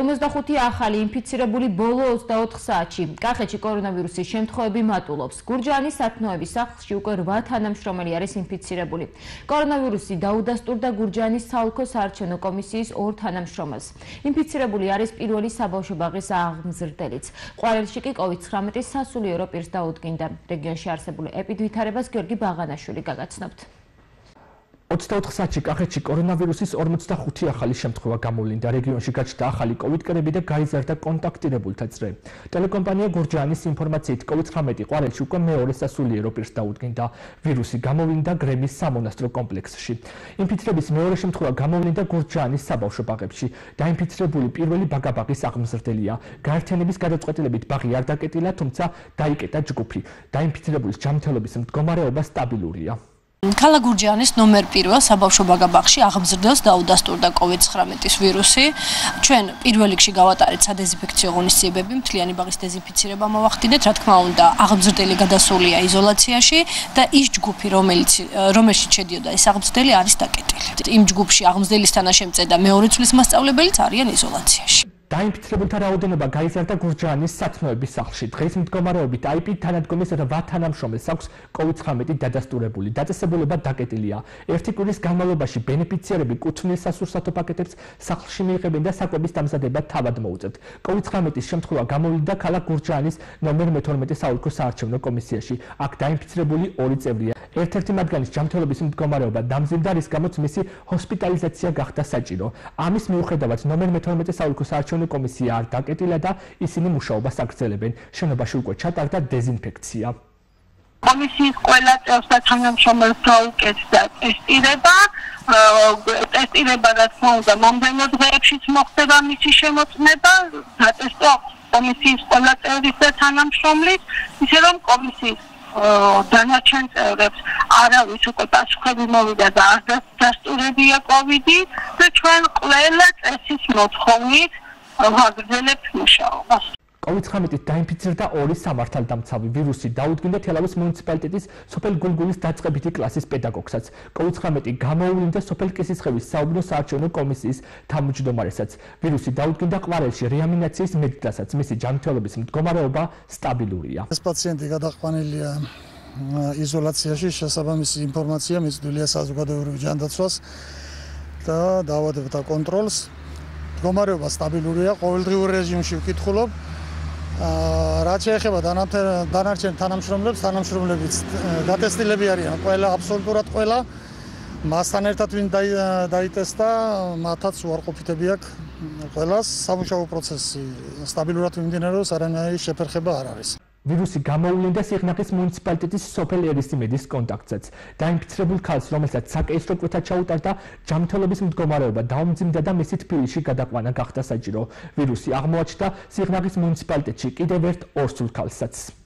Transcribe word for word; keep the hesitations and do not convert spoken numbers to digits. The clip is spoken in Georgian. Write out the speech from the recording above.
ორმოცდახუთი ახალი ინფიცირებული ბოლო ოცდაოთხ საათში. კახეთში კორონავირუსის შემთხვევები მატულობს. გურჯაანის სათნოების სახლში უკვე რვა თანამშრომელი არის ინფიცირებული. კორონავირუსი დაუდასტურდა გურჯაანის საოლქო-საარჩევნო კომისიის ორ თანამშრომელს. ინფიცირებული არის პირველი საბავშო ბაღის აღმზრდელიც. ყვარელში კი კოვიდ ცხრამეტის სასულიერო პირს დაუდგინდა. რეგიონში არსებულ ეპიდვითარებას გიორგი ბაღანაშვილი გაგაცნობთ. ოცდაოთხ საათში კახეთში კორონავირუსის ორმოცდახუთი ახალი შემთხვევა გამოვლინდა. რეგიონში გაჩნდა ახალი კოვიდ კრები და გაიზარდა კონტაქტირებულთა წრე. ტელეკომპანია გურჯაანის ინფორმაციით კოვიდ ცხრამეტი ყვარელში უკვე მეორე სასულიერო პირს დაუდგინდა. ვირუსი გამოვლინდა გრემის სამონასტრო კომპლექსში. ინფიცირების მეორე შემთხვევა გამოვლინდა გურჯაანის საბავშო ბაღებში. დაინფიცირებული პირველი ბაღის აღმზრდელია. გაერთიანების გადაწყვეტილებით ბაღი არ დაკეტილა, თუმცა დაიკეტა ჯგუფი. დაინფიცირებულის ჯანმრთელობის მდგომარეობა სტაბილურია. ქალაქ გურჯაანის ნომერ პირველ საბავშო ბაღში აღმზრდელს დაუდასტურდა კოვიდ ცხრამეტის ვირუსი. ჩვენ პირველ რიგში გავატარეთ სადეზინფექციო ღონისძიებები, მთლიანი ბაღის დეზინფიცირება მოვახდინეთ, რა თქმა უნდა, აღმზრდელი გადასულია იზოლაციაში და ის ჯგუფი, რომელიც რომელშიც შედიოდა ეს აღმზრდელი არის დაკეტილი. იმ ჯგუფში აღმზრდელის თანაშემწე და მეორე წლის მასწავლებელიც არიან იზოლაციაში. დაინფიცირებულთა რაოდენობა გაიზარდა გურჯაანის სათნოების სახლში. დღეს მდგომარეობით აი პი თანადგომის რვა თანამშრომელს აქვს კოვიდ ცხრამეტი დადასტურებული. დაწესებულება დაკეტილია. ერთი კვირის განმავლობაში ბენეფიციარები კუთვნილ სასურსათო პაკეტებს სახლში მიიღებენ და საკვების დამზადება თავად მოუწევთ. კოვიდ ცხრამეტის შემთხვევა გამოვლინდა ქალაქ გურჯაანის ნომერ მეთორმეტე საოლქო-საარჩევნო კომისიაში. აქ დაინფიცირებული ორი წევრია. ერთ-ერთი მათგანის ჯანმრთელობის მდგომარეობა დამზადდა, რის გამოც მისი ჰოსპიტალიზაცია გახდა საჭირო. ამის მიუხედავად ნომერ მეთორმეტე საოლქო-საარჩევნო კომისია არ დაკეტილა და ისინი მუშაობას აგრძელებენ. შენობაში უკვე ჩატარდა დეზინფექცია. კომისიის ყველა წევრს და თანამშრომელს გაუკეთდა ტესტირება. ტესტირება რა თქმა უნდა მომდევნო დღეებშიც მოხდება მისი შემოწმება. დატესტა კომისიის ყველა წევრის და თანამშრომლის, ისე რომ კომისიის დანარჩენ წევრებს არავის უკვე პასუხები მოვიდა და არ დასტურებია კოვიდი და ჩვენ ყველა წესის მოთხოვნით ვაგრძელებთ მუშაობას. კოვიდ ცხრამეტით დაინფიცირდა ორი სამართალდამცავი. ვირუსი დაუდგინდა თელავის მუნიციპალიტეტის სოფელ გულგულის დაწყებითი კლასის პედაგოგსაც. კოვიდ ცხრამეტი გამოუვლინდა სოფელ კისისხევის საბავშო კომისიის თავმჯდომარესაც. ვირუსი დაუდგინდა ყვარელში რეანიმაციის მედდასაც. მისი ჯანმრთელობის მდგომარეობა სტაბილურია. ეს პაციენტი გადაყვანილია იზოლაციაში, შესაბამისი ინფორმაცია მისდულია საზოგადოებრივ ჯანდაცვას და დაავადებათა კონტროლს. მდგომარეობა სტაბილურია, ყოველდღიურ რეჟიმში ვკითხულობ. რაც შეეხება დანარჩენ თანამშრომლებს, თანამშრომლებიც გატესტილები არიან ყველა, აბსოლუტურად ყველა. მასთან ერთად ვინ დაიტესტა, მათაც უარყოფითები აქვს ყველას. სამუშაო პროცესი სტაბილურად მიმდინარეობს, არანაირი შეფერხება არ არის. ვირუსი გამოუვლინდა სიღნაღის მუნიციპალიტეტის სოფელ ერისიმედის კონტაქტსაც. დაინფიცირებულ ქალს, რომელსაც საკეისრო კვეთა ჩაუტარდა, ჯანმრთელობის მდგომარეობა დაუმძიმდა და მისი თბილისში გადაყვანა გახდა საჭირო. ვირუსი აღმოაჩნდა სიღნაღის მუნიციპალიტეტში კიდევ ერთ ორ სულ ქალსაც.